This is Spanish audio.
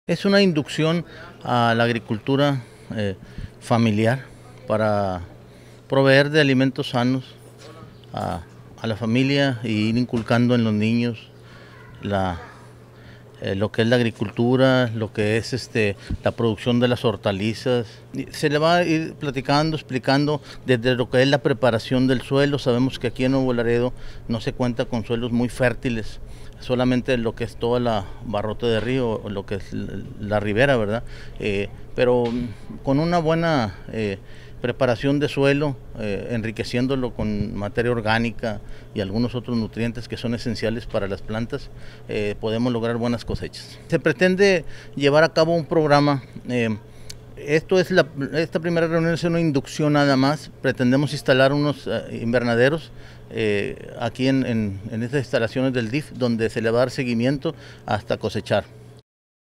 Es una inducción a la agricultura familiar para proveer de alimentos sanos a, a la familia e ir inculcando en los niños lo que es la agricultura, lo que es la producción de las hortalizas. Se le va a ir platicando, explicando desde lo que es la preparación del suelo. Sabemos que aquí en Nuevo Laredo no se cuenta con suelos muy fértiles, solamente lo que es toda la barrote de río, lo que es la ribera, ¿verdad? Pero con una buena preparación de suelo, enriqueciéndolo con materia orgánica y algunos otros nutrientes que son esenciales para las plantas, podemos lograr buenas cosechas. Se pretende llevar a cabo un programa. Esta primera reunión es una inducción nada más. Pretendemos instalar unos invernaderos aquí en estas instalaciones del DIF, donde se le va a dar seguimiento hasta cosechar.